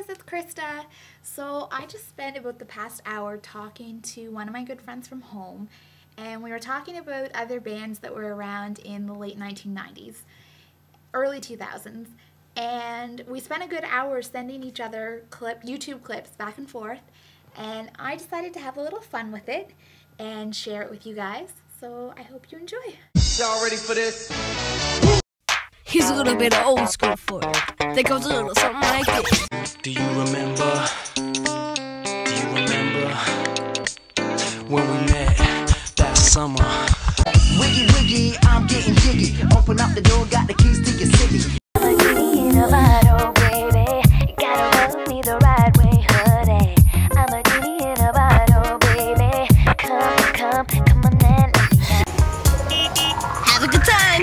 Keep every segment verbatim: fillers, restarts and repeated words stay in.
guys, it's Krista. So I just spent about the past hour talking to one of my good friends from home, and we were talking about other bands that were around in the late nineteen nineties, early two thousands, and we spent a good hour sending each other clip YouTube clips back and forth, and I decided to have a little fun with it and share it with you guys, so I hope you enjoy. Y'all ready for this? Here's a little bit of old school for you. That goes a little something like this. Do you remember? Do you remember when we met that summer? Wiggy wiggy, I'm getting jiggy. Open up the door, got the keys to your city. I'm a genie in a bottle, baby. You gotta rub me the right way, honey. I'm a genie in a bottle, baby. Come, come, come on and Have a good time.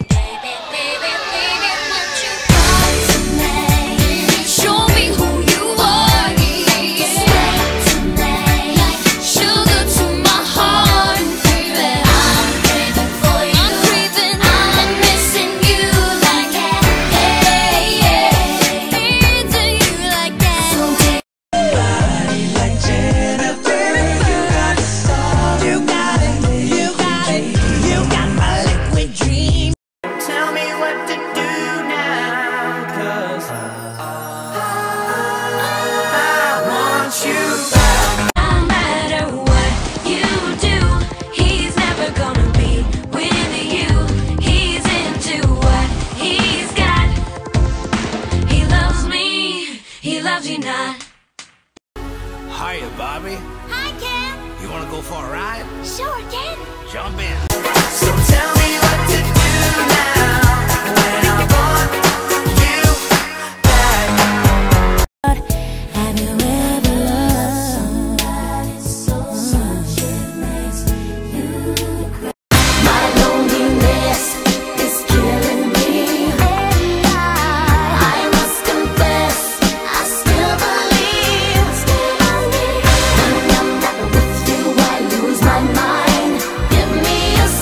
Hiya, Bobby. Hi, Ken. You wanna go for a ride? Sure, Ken. Jump in. So tell me what to do now when I want you back. Have you ever loved somebody so much it makes you cry? My loneliness is killing me, and I, I must confess, I still believe, still believe. When I'm not with you, I lose my mind. Give me a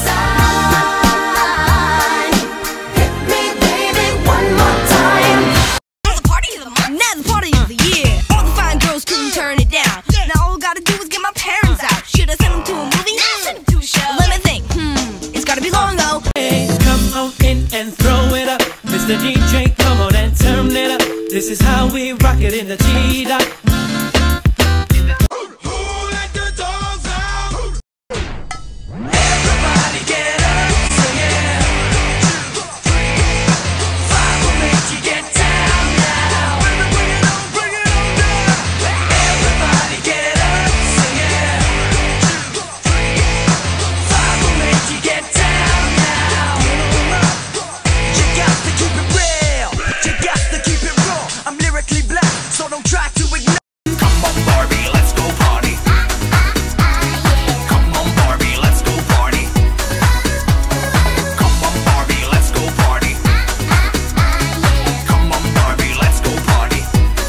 sign. Hit me, baby, one more time. Now the party of the month. Now the party of the year. All the fine girls couldn't turn it down. Now all I gotta do is get my parents out. Should I send them to a movie? Nah, send them to a show. Let me think. Hmm, it's gotta be long though. Hey, come on in and throw it up. Mister D J, come on and turn it up. This is how we rock it in the T-Dot. Everybody get up, sing it. Five will make you get down now. Bring it on, bring it on down. Everybody get up, sing it. Five will make you get down now. You got to keep it real. You got to keep it raw. I'm lyrically black, so don't try to ignore. Come on, Barbie, let's go party. Come on, Barbie, let's go party. Come on, Barbie, let's go party. Come on, Barbie, let's go party.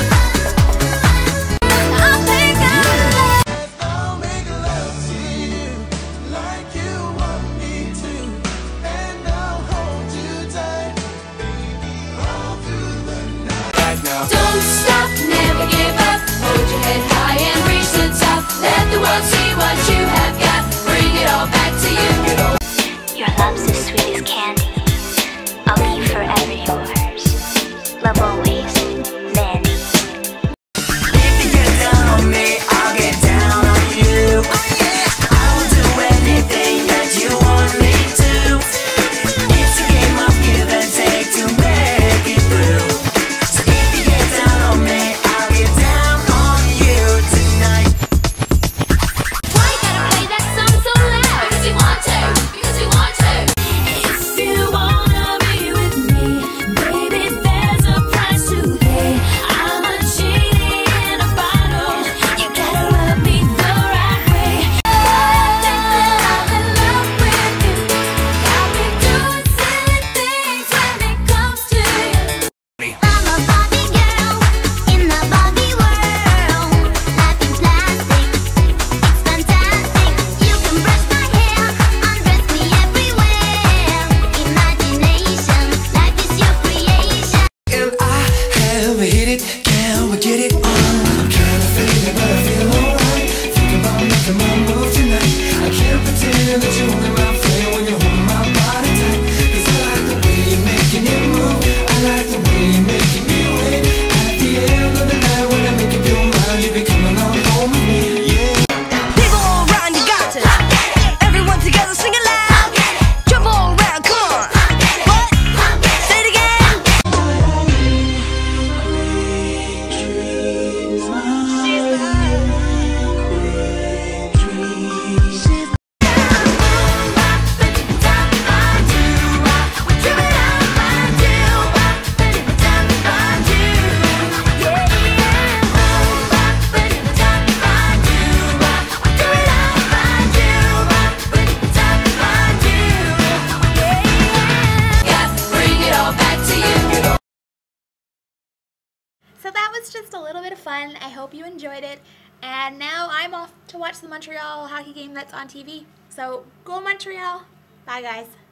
I'll take a I'll make love to you like you want me to, and I'll hold you tight, baby, all through the night. Right now. Don't stop, never give up. Hold your head high and reach the top. Let the world see what you have got. Bring it all back to you. Your love's as sweet as candy. I'll be forever yours. Love always, Mandy. If you get down on me, I'll get down on you. I will do anything that you want me to. It's a game of give and take to make it through. So if you get down on me, So that was just a little bit of fun. I hope you enjoyed it. And now I'm off to watch the Montreal hockey game that's on T V. So go Montreal. Bye guys.